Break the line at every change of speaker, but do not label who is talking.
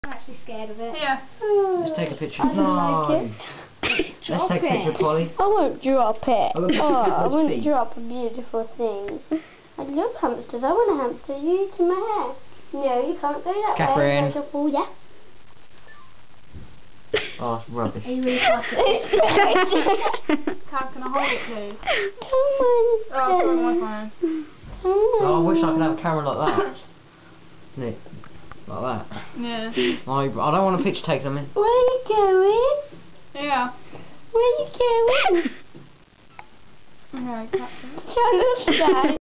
I'm actually scared of it.
Yeah.
Let's take a picture.
I don't like
Let's take a picture of Polly.
I won't drop it.
I'll look at
I
his
won't
feet.
drop a beautiful thing. I love hamsters. I want a hamster. You eating my hair? No, you can't go that
Catherine.
way. Catherine. Yeah.
Oh, it's rubbish.
Are you really fast at
It's
this?
Cat, can I hold it, please?
Come on.
Oh, I'll put it on my phone.
Come on.
Oh, I wish I could have a camera like that. Nick, like that.
Yeah.
I don't want a picture taken of me.
Where are you going?
Yeah.
Where are you going?
Okay, Catherine.
Tell us that.